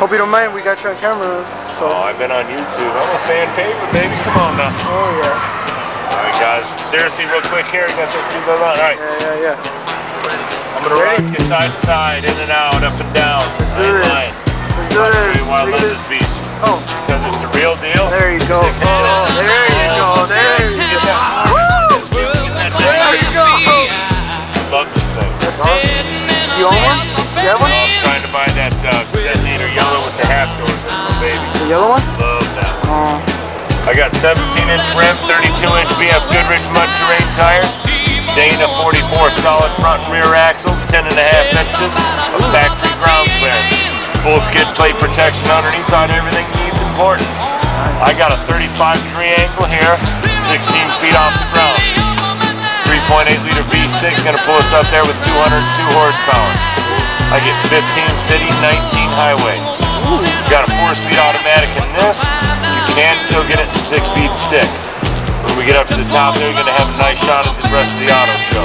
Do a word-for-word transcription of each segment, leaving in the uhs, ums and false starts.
Hope you don't mind, we got you on camera. So. Oh, I've been on YouTube. I'm a fan favorite, baby. Come on now. Oh, yeah. All right, guys. Seriously, real quick here. You got that seatbelt on? All right. Yeah, yeah, yeah. I'm going to rock you side to side, in and out, up and down. Let's do this. Line. Let's do this. Why I love this beast. Oh. Because it's the real deal. There you go. Oh, there you go. There you go. Woo! There you go. I love this thing. That's awesome. You own one? You have one? Oh, I'm trying to buy that uh, detonator yellow with the half doors in my baby. The yellow one? Love that. Oh. I got seventeen inch rim, thirty-two inch B F Goodrich mud terrain tires, Dana forty-four solid front and rear axles, ten and a half inches of factory ground clearance. Full skid plate protection underneath on everything needs important. I got a thirty-five degree angle here, sixteen feet off the ground. three point eight liter V six gonna pull us up there with two hundred two horsepower. I get fifteen city, nineteen highway. Got a four speed automatic in this. You can still get it in six speed stick. When we get up to the top there, you're gonna have a nice shot at the rest of the auto show.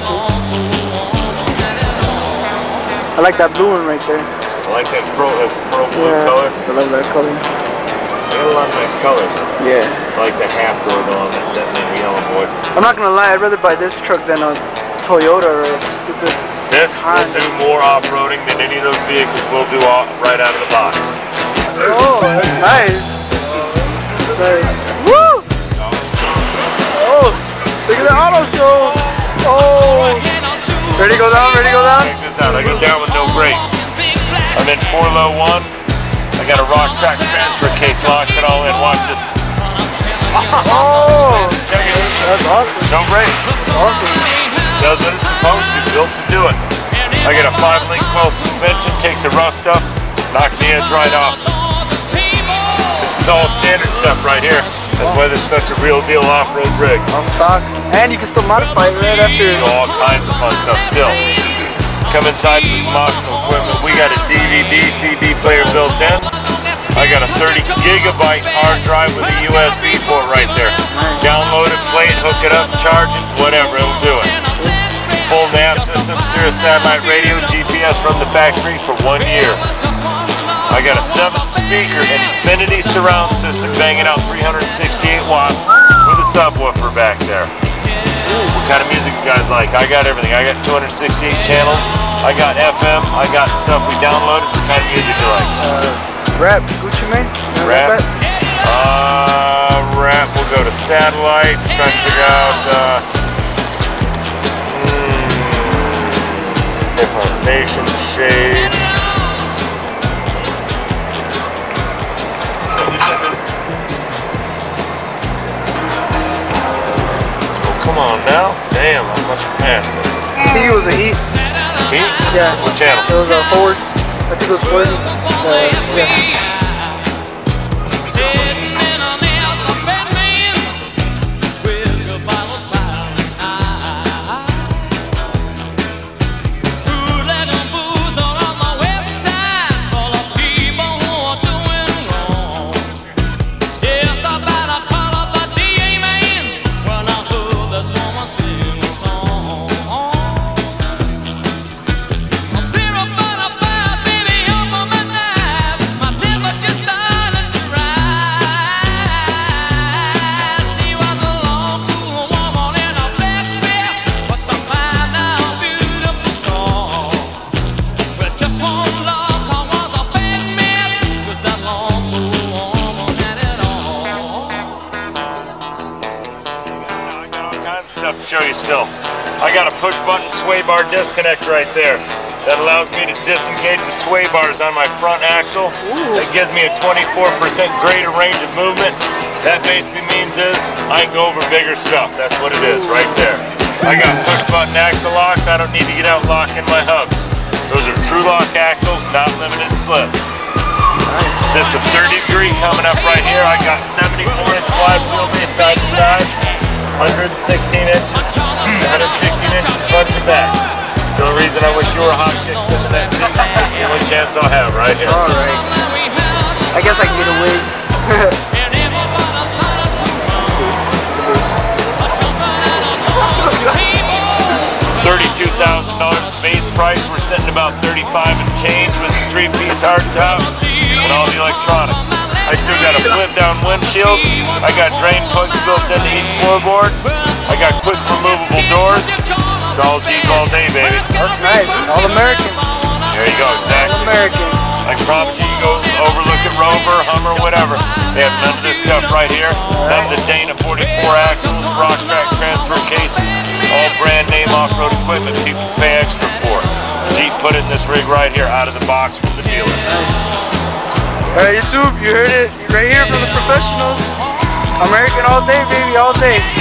I like that blue one right there. I like that pro, that's pro blue yeah, color. I love that color. They got a lot of nice colors. Yeah. I like that half door though on that detonator yellow boy. I'm not gonna lie, I'd rather buy this truck than a Toyota or a stupid. This will do more off-roading than any of those vehicles will do all, right out of the box. Oh, that's nice. That's nice. Woo! Oh, look at the auto show. Oh. Ready to go down? Ready to go down? Check this out. I go down with no brakes. I'm in four low one. I got a rock track transfer case, locks it all in. Watch this. Oh, Check it. that's awesome. No brakes. Awesome. Does what it's supposed to. Built to do it. I got a five link twelve suspension. Takes the rough stuff. Knocks the edge right off. This is all standard stuff right here. That's why this is such a real deal off-road rig. On stock. And you can still modify it right after. Do all kinds of fun stuff still. Come inside with some optional equipment. We got a D V D C D player built in. I got a thirty gigabyte hard drive with a U S B port right there. Download it, play it, hook it up, charge it, whatever, it'll do it. Full nav system, Sirius satellite radio, G P S from the factory for one year. I got a seven speaker Infinity surround system banging out three hundred sixty-eight watts with a subwoofer back there. What kind of music you guys like? I got everything. I got two hundred sixty-eight channels. I got F M. I got stuff we downloaded. What kind of music you like? Uh, rap, Gucci Mane? Rap? Uh, rap. We'll go to satellite. Just trying to figure out. Uh, Nation Shade. Oh, come on now. Damn, I must have passed it. I think it was a heat. Heat? Yeah. What channel? It was a forward. I think it was forward. Uh, yes. Stuff to show you still. I got a push button sway bar disconnect right there that allows me to disengage the sway bars on my front axle. Ooh. It gives me a twenty-four percent greater range of movement. That basically means is I can go over bigger stuff. That's what it is right there. I got push button axle locks. I don't need to get out and lock in my hubs. Those are true lock axles, not limited slip. Nice. This is a thirty degree coming up right here. I got seventy-four inch wide wheelbase side to side. one hundred sixteen inches, one hundred sixteen inches front to back. The only reason I wish you were a hot chick sitting in that seat is the only chance I'll have right here. All right. I guess I can get away. thirty-two thousand dollars base price. We're sitting about thirty-five and change with a three-piece hardtop. and all the electronics. I still got a flip down windshield. I got drain plugs built into each floorboard. I got quick removable doors. It's all Jeep all day, baby. That's nice. All American. There you go, exactly. All American. I promise you, you go overlook at Rover, Hummer, whatever. They have none of this stuff right here. None of the Dana forty-four axles, rock track transfer cases, all brand name off-road equipment people pay extra for. Jeep put it in this rig right here, out of the box from the dealer. Alright, YouTube, you heard it right here from the professionals. American all day, baby, all day.